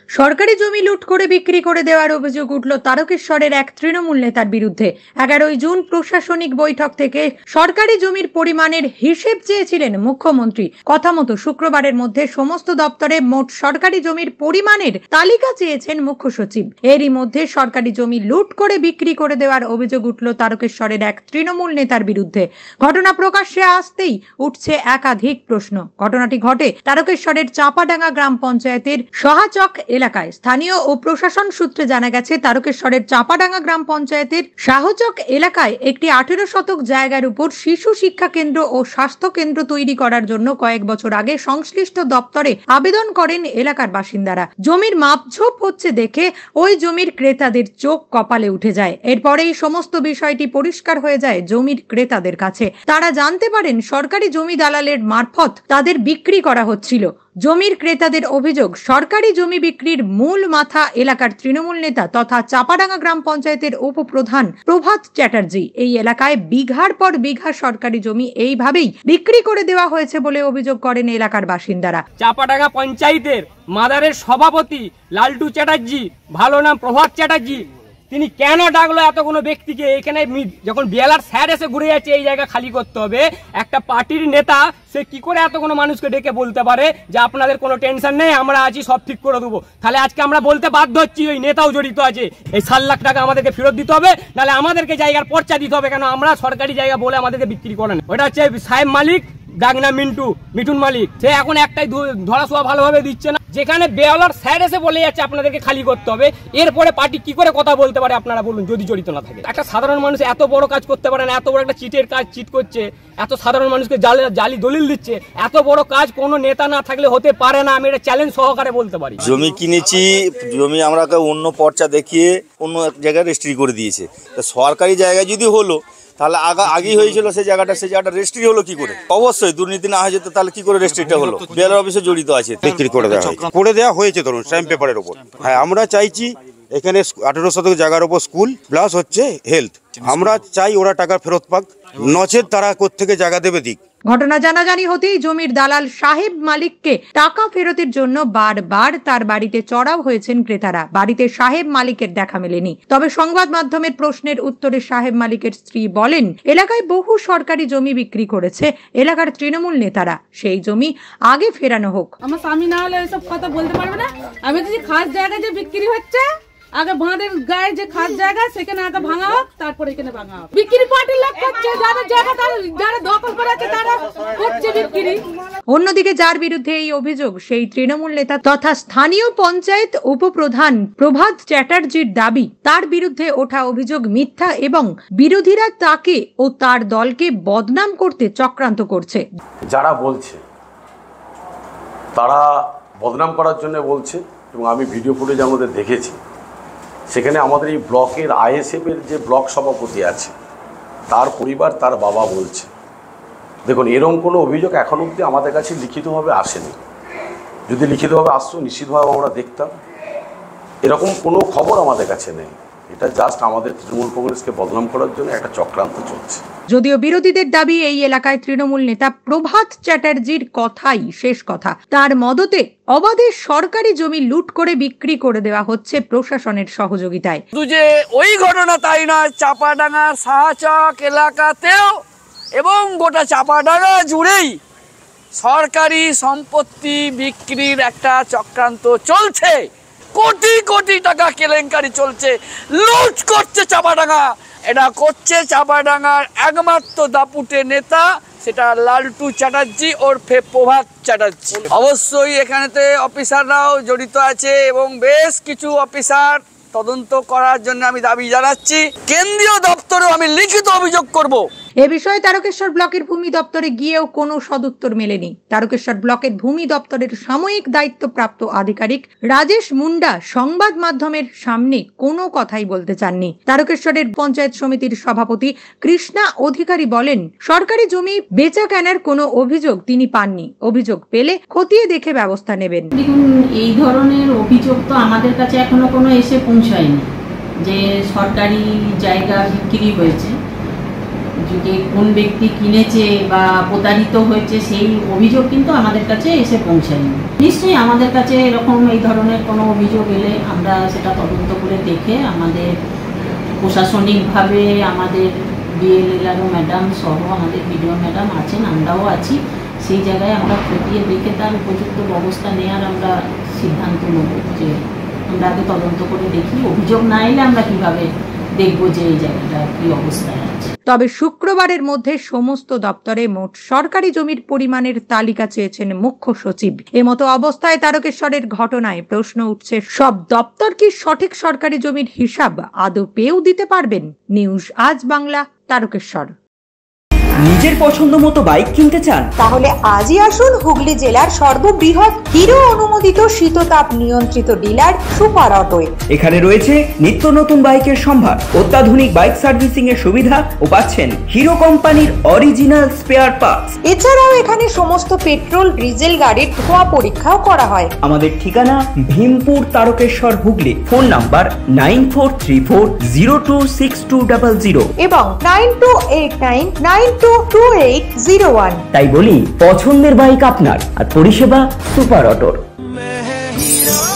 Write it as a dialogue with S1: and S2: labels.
S1: সরকারি জমি লুট করে বিক্রি করে দেওয়ার অভিযোগ উঠল তারকেশ্বরের এক তৃণমূল নেতার বিরুদ্ধে। 11ই জুন প্রশাসনিক বৈঠক থেকে সরকারি জমির পরিমাণের হিসেব চেয়েছিলেন মুখ্যমন্ত্রী। কথা মতো শুক্রবারের মধ্যে সমস্ত দপ্তরে মোট সরকারি জমির পরিমাণের তালিকা চেয়েছেন মুখ্য সচিব। এরই মধ্যে সরকারি জমি লুট করে বিক্রি করে দেওয়ার অভিযোগ উঠল তারকেশ্বরের এক তৃণমূল নেতার বিরুদ্ধে। ঘটনা প্রকাশ্যে আসতেই উঠছে একাধিক প্রশ্ন। ঘটনাটি ঘটে তারকেশ্বরের চাপাডাঙ্গা গ্রাম পঞ্চায়েতের সহাচক এলাকায়। স্থানীয় ও প্রশাসন সূত্রে জানা গেছে, তারকেশ্বরের চাপাডাঙ্গা গ্রাম পঞ্চায়েতের শাহচক এলাকায় একটি 18 শতক জায়গার উপর শিশু শিক্ষা কেন্দ্র ও স্বাস্থ্য কেন্দ্র তৈরি করার জন্য কয়েক বছর আগে সংশ্লিষ্ট দপ্তরে আবেদন করেন এলাকার বাসিন্দারা। জমির মাপঝোপ হচ্ছে দেখে ওই জমির ক্রেতাদের চোখ কপালে উঠে যায়। এরপরেই সমস্ত বিষয়টি পরিষ্কার হয়ে যায় জমির ক্রেতাদের কাছে। তারা জানতে পারেন সরকারি জমি দালালের মারফত তাদের বিক্রি করা হচ্ছিল। জমির ক্রেতাদের অভিযোগ, সরকারি জমি বিক্রির মূল মাথা এলাকার তৃণমূল নেতা তথা চাপাডাঙ্গা গ্রাম পঞ্চায়েতের উপপ্রধান প্রভাত চ্যাটার্জি। এই এলাকায় বিঘার পর বিঘা সরকারি জমি এইভাবেই বিক্রি করে দেওয়া হয়েছে বলে অভিযোগ করেন এলাকার বাসিন্দারা।
S2: চাপাডাঙ্গা পঞ্চায়েতের মাদারের সভাপতি লালটু চ্যাটার্জি, ভালো নাম প্রভাত চ্যাটার্জি, তিনি কেন ডাকলো এত কোনো ব্যক্তিকে? এখানে যখন বিএলআর স্যার এসে ঘুরে যাচ্ছে এই জায়গা খালি করতে হবে, একটা পার্টির নেতা সে কি করে এত কোনো মানুষকে ডেকে বলতে পারে যে আপনাদের কোনো টেনশন নেই, আমরা আছি, সব ঠিক করে দেবো? তাহলে আজকে আমরা বলতে বাধ্য হচ্ছি ওই নেতাও জড়িত আছে। এই 7 লাখ টাকা আমাদেরকে ফেরত দিতে হবে, নাহলে আমাদেরকে জায়গার পর্চা দিতে হবে। কেন আমরা সরকারি জায়গা বলে আমাদেরকে বিক্রি করেন? ওটা হচ্ছে সাহেব মালিক, ডাকনা মিঠুন মালিক, সে এখন একটাই ধরাছোঁয়া ভালোভাবে দিচ্ছে না। যেখানে বেওয়ালার স্যার এসে বলে যাচ্ছে আপনাদেরকে খালি করতে হবে, এরপরে পার্টি কি করে কথা বলতে পারে আপনারা বলুন, যদি জড়িত না থাকে? একটা সাধারণ মানুষ এত বড় কাজ করতে পারে না, এত বড় একটা চিটের কাজ চিট করছে, এত সাধারণ মানুষকে জালি দলিল দিচ্ছে, এত বড় কাজ কোনো নেতা না থাকলে হতে পারে না। আমি এটা চ্যালেঞ্জ সহকারে বলতে পারি।
S3: জমি কিনেছি, জমি আমরাকে অন্য পর্চা দেখিয়ে অন্য এক জায়গায় রেজিস্ট্রি করে দিয়েছে। সরকারি জায়গায় যদি হলো তাহলে আগেই হয়েছিল সেই জায়গাটা রেজিস্ট্রি হলো কি করে? অবশ্যই দুর্নীতি না হয়ে যেত তাহলে কি করে রেজিস্ট্রিটা হলো? বিএলআর অফিসে জড়িত আছে, বিক্রি করে দেওয়া হয়েছে ধরুন স্ট্যাম্প পেপারের উপর। হ্যাঁ, আমরা চাইছি এখানে 18 শতক জায়গার উপর স্কুল প্লাস হচ্ছে হেলথ, আমরা চাই ওরা টাকা ফেরত পাক, নচেত তারা কোত্থেকে জায়গা দেবে দিক।
S1: ঘটনা জানাজানি হতেই জমির দালাল সাহেব মালিককে টাকা ফেরতের জন্য বারবার তার বাড়িতে চড়াও হয়েছেন ক্রেতারা। বাড়িতে সাহেব মালিকের দেখা মেলেনি। তবে সংবাদ মাধ্যমের প্রশ্নের উত্তরে সাহেব মালিকের স্ত্রী বলেন, এলাকায় বহু সরকারি জমি বিক্রি করেছে এলাকার তৃণমূল নেতারা, সেই জমি আগে ফেরানো হোক।
S4: আমার স্বামী না হলে এসব কথা বলতে পারবে না। আমি যদি খাস জায়গায় যে বিক্রি হচ্ছে, আগে বাঁধের গায়ে যে খাস জায়গা সেখানে আগে ভাঙা হোক, তারপর এখানে ভাঙা হোক। বিক্রি পার্টির লোক করছে, যাদের জায়গা যারা দখল করে আছে তারা করছে বিক্রি।
S1: অন্যদিকে যার বিরুদ্ধে এই অভিযোগ, সেই তৃণমূল নেতা তথা স্থানীয় পঞ্চায়েত উপপ্রধান প্রভাত চ্যাটার্জির দাবি, তার বিরুদ্ধে ওঠা অভিযোগ মিথ্যা এবং বিরোধীরা তাকে ও তার দলকে বদনাম করতে চক্রান্ত করছে।
S5: যারা বলছে তারা বদনাম করার জন্য বলছে, এবং আমি ভিডিও ফুটেজ আমাদের দেখেছি। সেখানে আমাদের এই ব্লকের আইএসএফের যে ব্লক সভাপতি আছে তার পরিবার, তার বাবা বলছে, দেখুন এরকম কোনো অভিযোগ এখন অবধি আমাদের কাছে লিখিতভাবে আসেনি। যদি লিখিতভাবে আসতো নিশ্চিতভাবে আমরা দেখতাম। এরকম কোনো খবর আমাদের কাছে নেই। এটা জাস্ট আমাদের তৃণমূল কংগ্রেসকে বদনাম করার জন্য একটা চক্রান্ত চলছে।
S1: যদিও বিরোধীদের দাবি, এই এলাকায় তৃণমূল নেতা প্রভাত চ্যাটার্জির কথাই শেষ কথা। তার মদতে অবাধে সরকারি জমি লুট করে বিক্রি করে দেওয়া হচ্ছে প্রশাসনের সহযোগিতায়।
S6: যে ওই ঘটনা তাই নয়, চাপাডাঙ্গার সাহাচক এলাকাতেও এবং গোটা চাপাডাঙ্গা জুড়েই সরকারি সম্পত্তি বিক্রির একটা চক্রান্ত চলছে। কোটি কোটি টাকা কেলেঙ্কারি চলছে, লুট করছে চাপাডাঙ্গা। এটা করছে চাপাডাঙ্গার একমাত্র দাপুটে নেতা, সেটা লালটু চ্যাটার্জি ওরফে প্রভাত চ্যাটার্জি। অবশ্যই এখানেতে অফিসাররাও জড়িত আছে এবং বেশ কিছু অফিসার তদন্ত করার জন্য আমি দাবি জানাচ্ছি। কেন্দ্রীয় দপ্তরেও আমি লিখিত অভিযোগ করব।
S1: এ বিষয়ে তারকেশ্বর ব্লকের ভূমি দপ্তরে গিয়েও কোনো সদুত্তর মেলেনি। তারকেশ্বর ব্লকের ভূমি দপ্তরের সাময়িক দায়িত্বপ্রাপ্ত আধিকারিক রাজেশ মুন্ডা সংবাদ মাধ্যমের সামনে কোনো কথাই বলতে চাননি। তারকেশ্বরের পঞ্চায়েত সমিতির সভাপতি কৃষ্ণা অধিকারী বলেন, সরকারি জমি বেচা কেনার কোনো অভিযোগ তিনি পাননি। অভিযোগ পেলে খতিয়ে দেখে ব্যবস্থা নেবেন।
S7: দেখুন, এই ধরনের অভিযোগ তো আমাদের কাছে এখনো কোনো এসে পৌঁছায়নি যে সরকারি জায়গা বিক্রি হয়েছে। যে কোন ব্যক্তি কিনেছে বা প্রতারিত হয়েছে সেই অভিযোগ কিন্তু আমাদের কাছে এসে পৌঁছায়নি। নিশ্চয়ই আমাদের কাছে এরকম এই ধরনের কোনো অভিযোগ এলে আমরা সেটা তদন্ত করে দেখে আমাদের প্রশাসনিকভাবে আমাদের বিএলএলআরও ম্যাডাম সহ আমাদের বিডিও ম্যাডাম আছেন, আমরাও আছি, সেই জায়গায় আমরা খতিয়ে দেখে তার উপযুক্ত ব্যবস্থা নেওয়ার আমরা সিদ্ধান্ত নেব। যে আমরা আগে তদন্ত করে দেখি, অভিযোগ না এলে আমরা কিভাবে দেখবো যে এই জায়গাটা কি অবস্থায় আছে।
S1: তবে শুক্রবারের মধ্যে সমস্ত দপ্তরে মোট সরকারি জমির পরিমাণের তালিকা চেয়েছেন মুখ্য সচিব। এমতো অবস্থায় তারকেশ্বরের ঘটনায় প্রশ্ন উঠছে, সব দপ্তর কি সঠিক সরকারি জমির হিসাব আদৌ পেয়েও দিতে পারবেন? নিউজ আজ বাংলা, তারকেশ্বর।
S8: নিজের পছন্দ মতো বাইক কিনতে চান?
S9: তাহলে আজই আসুন হুগলি জেলার সর্ববৃহৎ হিরো অনুমোদিত শীততাপ নিয়ন্ত্রিত ডিলার সুপার অটোয়।
S8: এখানে রয়েছে নিত্য নতুন বাইকের সম্ভার, অত্যাধুনিক বাইক সার্ভিসিং এর সুবিধা ও পাচ্ছেন হিরো কোম্পানির অরিজিনাল স্পেয়ার পার্টস।
S9: এছাড়াও এখানে সমস্ত পেট্রোল ডিজেল গাড়ির ধোঁয়া পরীক্ষাও করা হয়।
S8: আমাদের ঠিকানা ভীমপুর, তারকেশ্বর, হুগলি। ফোন নাম্বার 9434026200
S9: এবং 9289922801।
S8: তাই বলি, পছন্দের বাইক আপনার আর পরিষেবা সুপার অটোর।